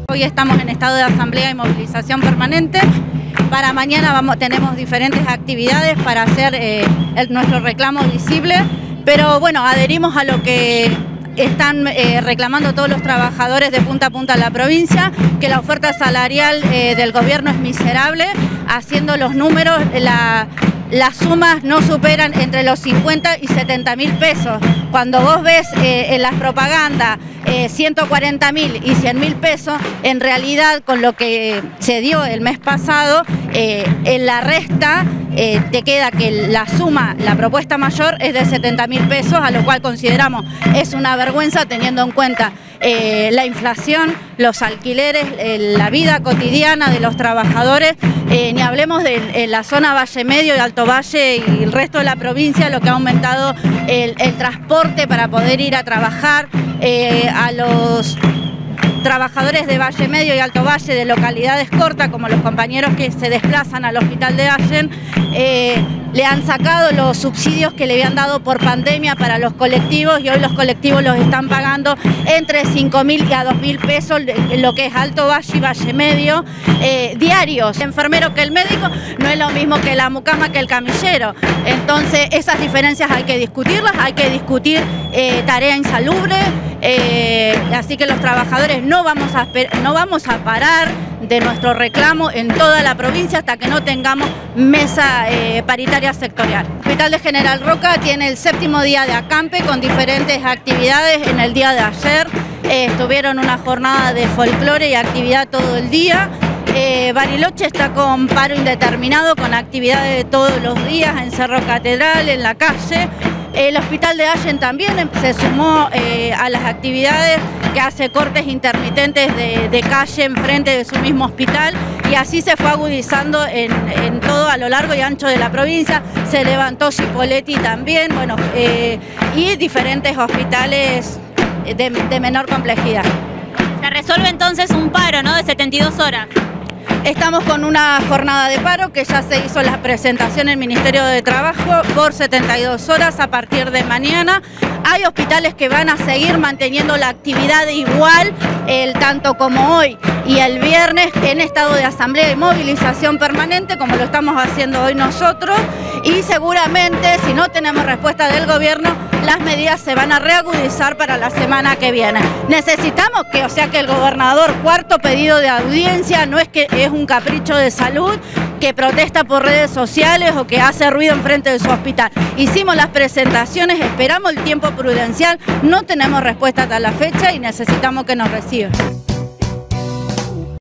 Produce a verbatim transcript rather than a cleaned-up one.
Hoy estamos en estado de asamblea y movilización permanente. Para mañana vamos, tenemos diferentes actividades para hacer eh, el, nuestro reclamo visible, pero bueno, adherimos a lo que están eh, reclamando todos los trabajadores de punta a punta de la provincia, que la oferta salarial eh, del gobierno es miserable. Haciendo los números, la, las sumas no superan entre los cincuenta y setenta mil pesos. Cuando vos ves eh, en las propagandas eh, ciento cuarenta mil y cien mil pesos, en realidad con lo que se dio el mes pasado, eh, en la resta eh, te queda que la suma, la propuesta mayor es de setenta mil pesos, a lo cual consideramos es una vergüenza teniendo en cuenta eh, la inflación, los alquileres, eh, la vida cotidiana de los trabajadores, eh, ni hablemos de eh, la zona Valle Medio y Alto Valle y el resto de la provincia, lo que ha aumentado el, el transporte para poder ir a trabajar, eh, a los trabajadores de Valle Medio y Alto Valle de localidades cortas, como los compañeros que se desplazan al hospital de Allen, eh, le han sacado los subsidios que le habían dado por pandemia para los colectivos y hoy los colectivos los están pagando entre cinco mil y a dos mil pesos, lo que es Alto Valle y Valle Medio, eh, diarios. El enfermero que el médico no es lo mismo que la mucama que el camillero. Entonces esas diferencias hay que discutirlas, hay que discutir eh, tarea insalubre, eh, así que los trabajadores no vamos a, no vamos a parar de nuestro reclamo en toda la provincia hasta que no tengamos mesa eh, paritaria sectorial. El Hospital de General Roca tiene el séptimo día de acampe con diferentes actividades. En el día de ayer eh, estuvieron una jornada de folclore y actividad todo el día. Eh, Bariloche está con paro indeterminado, con actividades de todos los días en Cerro Catedral, en la calle. El hospital de Allen también se sumó eh, a las actividades, que hace cortes intermitentes de, de calle enfrente de su mismo hospital, y así se fue agudizando en, en todo a lo largo y ancho de la provincia. Se levantó Cipolletti también, bueno, eh, y diferentes hospitales de, de menor complejidad. Se resuelve entonces un paro, ¿no?, de setenta y dos horas. Estamos con una jornada de paro que ya se hizo la presentación en el Ministerio de Trabajo por setenta y dos horas a partir de mañana. Hay hospitales que van a seguir manteniendo la actividad igual, el, tanto como hoy y el viernes, en estado de asamblea y movilización permanente, como lo estamos haciendo hoy nosotros, y seguramente, si no tenemos respuesta del gobierno, las medidas se van a reagudizar para la semana que viene. Necesitamos que, o sea, que el gobernador, cuarto pedido de audiencia, no es que es un capricho de salud, que protesta por redes sociales o que hace ruido enfrente de su hospital. Hicimos las presentaciones, esperamos el tiempo prudencial, no tenemos respuesta hasta la fecha y necesitamos que nos reciban.